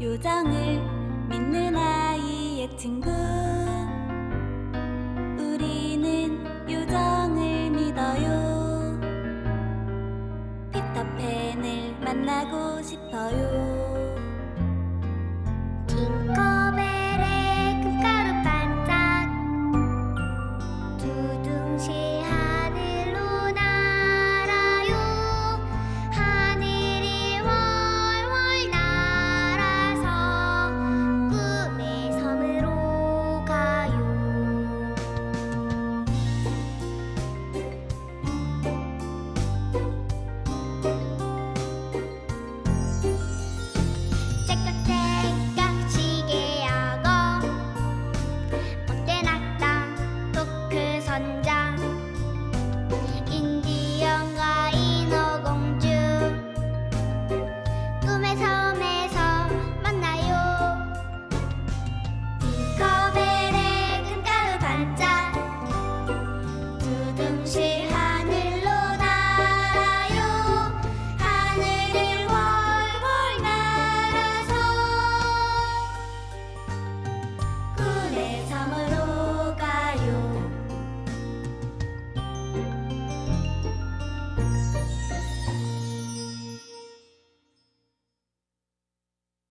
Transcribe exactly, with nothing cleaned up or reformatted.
요정을 믿는 아이의 친구. 우리는 요정을 믿어요. 피터팬을 만나고 싶어요. 팅커벨의 금가루 반짝 두둥실 하늘로 날아요. 하늘이 월월 날아서 꿈의 섬으로 가요. 째깍째깍 시계하고 못된 악당 토크 선장 인디언과 인어공주 꿈의 섬에서 만나요. 팅커벨의 금가루 반짝 두둥실